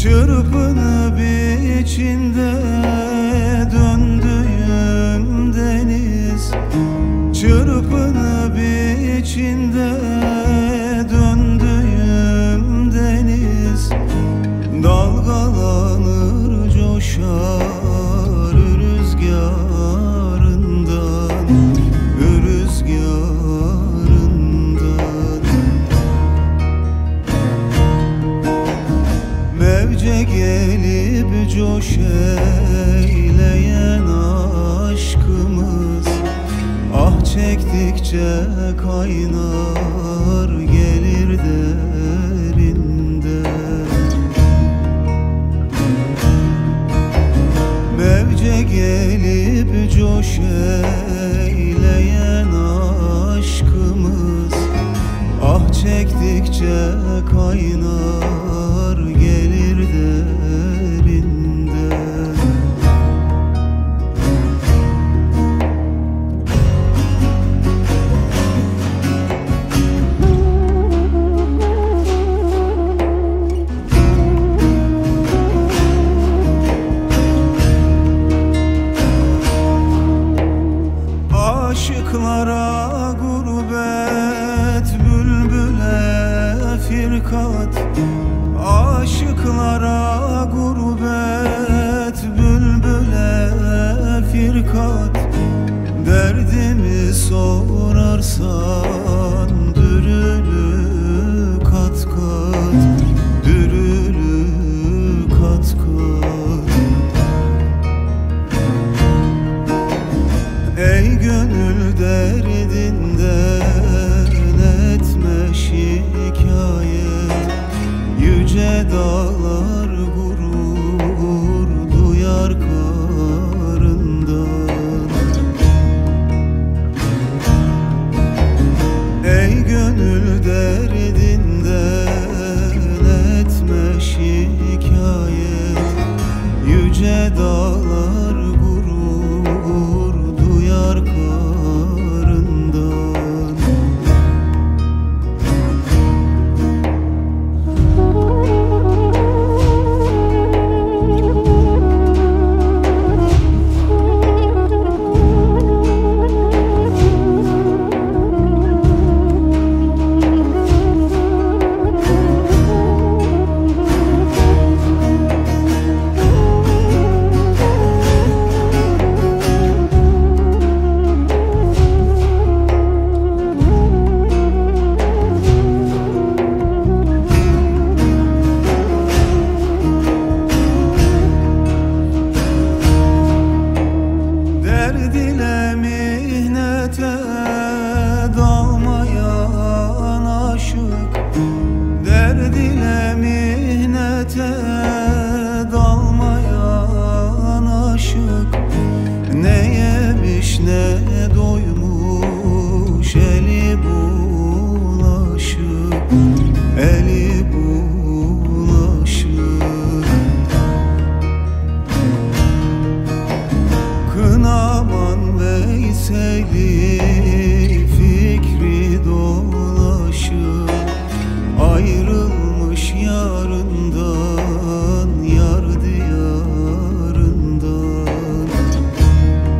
Çırpınıp içinde döndüğüm deniz, çırpınıp içinde döndüğüm deniz, dalgalanır coşar rüzgarından, rüzgarından. Mevce gelip coş eyleyen aşkımız, ah çektikçe kaynar gelir derinde. Mevce gelip coş eyleyen aşkımız, ah çektikçe kaynar gelir derinde. Aşıklara gurbet, bülbüle firkat. Aşıklara gurbet, bülbüle firkat. Derdimi sorarsan dürülü kat kat, dürülü kat kat. Ey gönül derdinden etme şikayet, yüce dağlar gurur duyar karından. Ey gönül derdinden etme şikayet, yüce dağlar gurur duyar karından. Derd ile mihnete dalmayan aşık, derd ile mihnete dalmayan aşık, ne yemiş ne doymuş eli bulaşık, eli bulaşık. Kınaman Veysel'i fikri dolaşır, ayrılmış yarından, yar diyarından.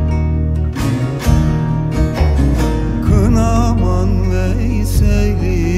Kınaman Veysel'i